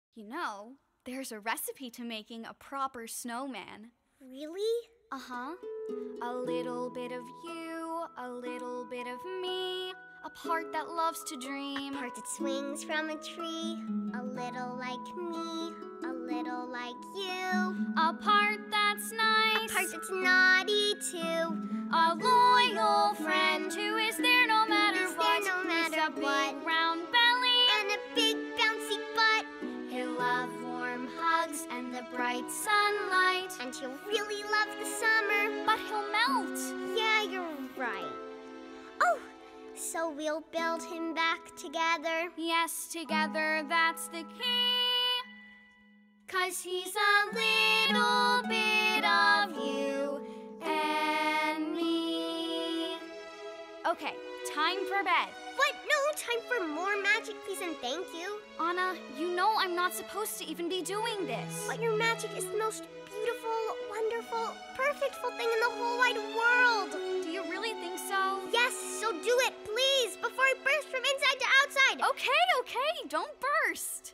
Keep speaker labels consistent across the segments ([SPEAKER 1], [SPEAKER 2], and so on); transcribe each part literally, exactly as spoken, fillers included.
[SPEAKER 1] You know, there's a recipe to making a proper snowman.
[SPEAKER 2] Really?
[SPEAKER 1] Uh-huh. A little bit of you, a little bit of me, a part that loves to dream.
[SPEAKER 2] A part that swings from a tree, a little like me, a little like you.
[SPEAKER 1] A part that's nice,
[SPEAKER 2] a part that's naughty too.
[SPEAKER 1] A loyal friend who is there no matter
[SPEAKER 2] is
[SPEAKER 1] what.
[SPEAKER 2] There no matter
[SPEAKER 1] With a big
[SPEAKER 2] what.
[SPEAKER 1] round belly
[SPEAKER 2] and a big bouncy butt.
[SPEAKER 1] He'll love warm hugs and the bright sunlight.
[SPEAKER 2] And he'll really love the summer.
[SPEAKER 1] But he'll melt.
[SPEAKER 2] Yeah, you're right. Oh, so we'll build him back together.
[SPEAKER 1] Yes, together, that's the key. 'Cause he's a little bit of you and me. Okay, time for bed.
[SPEAKER 2] What? No, time for more magic, please and thank you.
[SPEAKER 1] Anna, you know I'm not supposed to even be doing this.
[SPEAKER 2] But your magic is the most beautiful, wonderful, perfectful thing in the whole wide world.
[SPEAKER 1] Do you really think so?
[SPEAKER 2] Yes, so do it, please, before I burst from inside to outside.
[SPEAKER 1] Okay, okay, don't burst.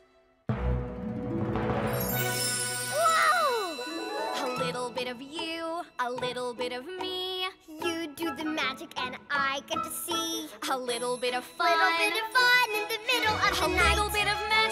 [SPEAKER 2] Whoa!
[SPEAKER 1] A little bit of you, a little bit of me.
[SPEAKER 2] You do the magic and I get to see
[SPEAKER 1] a little bit of fun.
[SPEAKER 2] Little bit of fun in the middle of the
[SPEAKER 1] a
[SPEAKER 2] night.
[SPEAKER 1] A little bit of magic.